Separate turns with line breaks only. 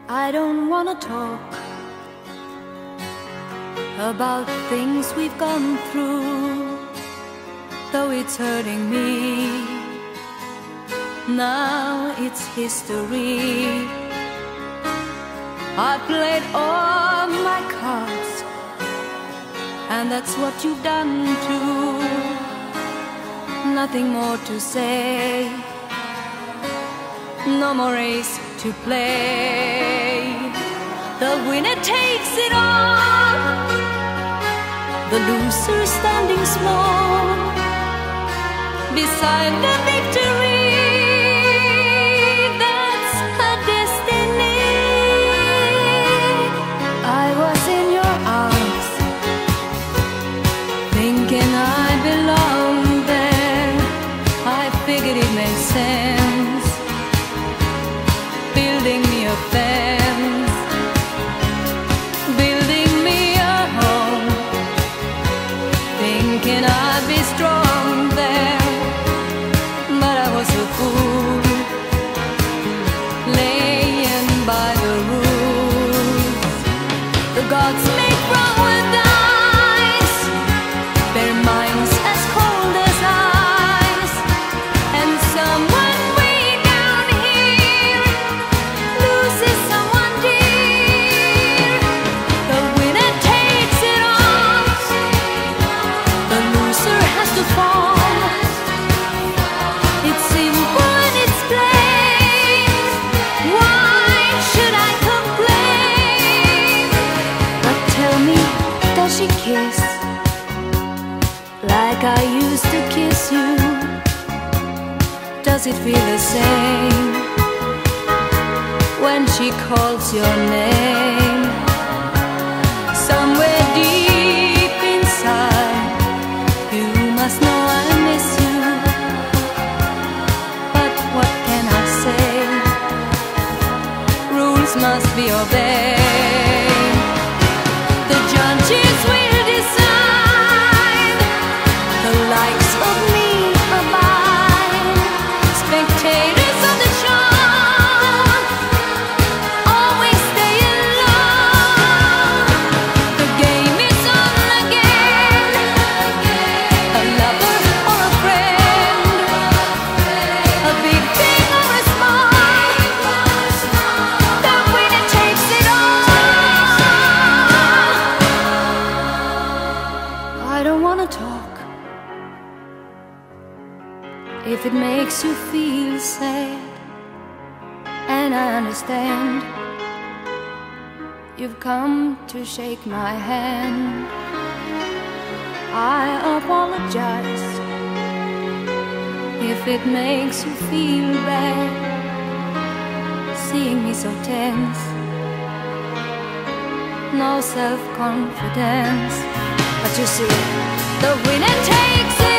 I don't wanna talk about things we've gone through, though it's hurting me. Now it's history. I played all my cards, and that's what you've done too. Nothing more to say, no more race to play. The winner takes it all, the loser standing small beside the victory. That's her destiny. I was in your arms, thinking I belonged there. I figured it made sense, building me a fence, building me a home, thinking I'd be strong there. But I was a fool, laying by the rules. The gods make wrong with ice, their minds as cold as ice. And someone way down here loses someone dear. The winner takes it all, the loser has to fall. It's simple and it's plain. Why should I complain? But tell me, does she kiss like I used to kiss you? Does it feel the same when she calls your name? Somewhere deep inside, you must know I miss you. But what can I say? Rules must be obeyed. The judges will decide, the likes of me abide. Spectators of the show always stay alone. The game is on again, a lover or a friend, a big thing or a small, the winner takes it all. I don't wanna talk if it makes you feel sad, and I understand. You've come to shake my hand. I apologize if it makes you feel bad, seeing me so tense, no self-confidence. But you see, the winner takes it